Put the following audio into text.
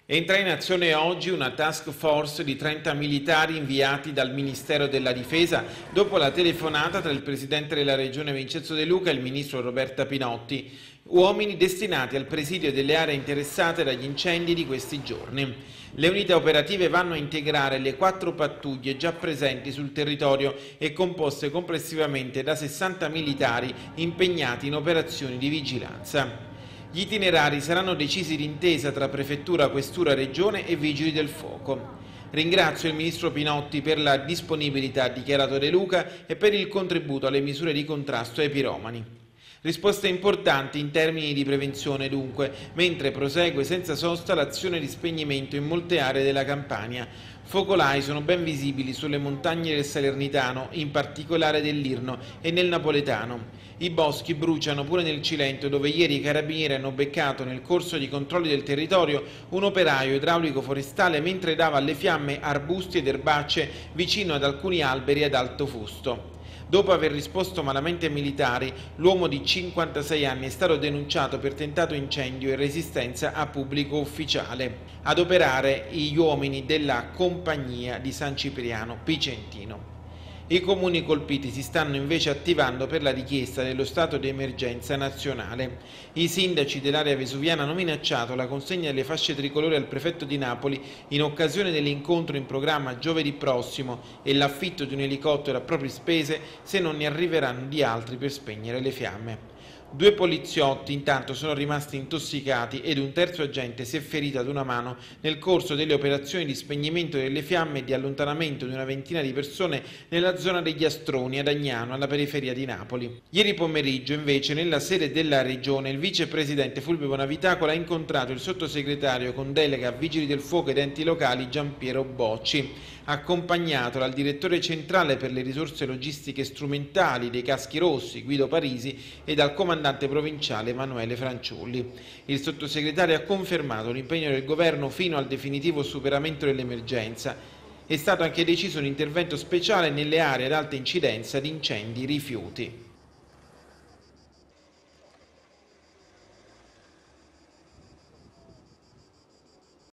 Entra in azione oggi una task force di 30 militari inviati dal Ministero della Difesa dopo la telefonata tra il Presidente della Regione Vincenzo De Luca e il Ministro Roberta Pinotti, uomini destinati al presidio delle aree interessate dagli incendi di questi giorni. Le unità operative vanno a integrare le 4 pattuglie già presenti sul territorio e composte complessivamente da 60 militari impegnati in operazioni di vigilanza. Gli itinerari saranno decisi d'intesa tra Prefettura, Questura, Regione e Vigili del Fuoco. Ringrazio il Ministro Pinotti per la disponibilità dichiarato De Luca e per il contributo alle misure di contrasto ai piromani. Risposte importanti in termini di prevenzione dunque, mentre prosegue senza sosta l'azione di spegnimento in molte aree della Campania. Focolai sono ben visibili sulle montagne del Salernitano, in particolare dell'Irno e nel Napoletano. I boschi bruciano pure nel Cilento, dove ieri i carabinieri hanno beccato nel corso di controlli del territorio un operaio idraulico forestale mentre dava alle fiamme arbusti ed erbacce vicino ad alcuni alberi ad alto fusto. Dopo aver risposto malamente ai militari, l'uomo di 56 anni è stato denunciato per tentato incendio e resistenza a pubblico ufficiale. Ad operare gli uomini della Compagnia di San Cipriano Picentino. I comuni colpiti si stanno invece attivando per la richiesta dello stato di emergenza nazionale. I sindaci dell'area vesuviana hanno minacciato la consegna delle fasce tricolore al prefetto di Napoli in occasione dell'incontro in programma giovedì prossimo e l'affitto di un elicottero a proprie spese se non ne arriveranno di altri per spegnere le fiamme. 2 poliziotti intanto sono rimasti intossicati ed un terzo agente si è ferito ad una mano nel corso delle operazioni di spegnimento delle fiamme e di allontanamento di una ventina di persone nella zona degli Astroni ad Agnano, alla periferia di Napoli. Ieri pomeriggio invece nella sede della Regione il vicepresidente Fulvio Bonavitacola ha incontrato il sottosegretario con delega a Vigili del Fuoco ed enti locali Giampiero Bocci, accompagnato dal direttore centrale per le risorse logistiche strumentali dei Caschi Rossi Guido Parisi e dal comandante provinciale Emanuele Franciulli. Il sottosegretario ha confermato l'impegno del governo fino al definitivo superamento dell'emergenza. È stato anche deciso un intervento speciale nelle aree ad alta incidenza di incendi rifiuti.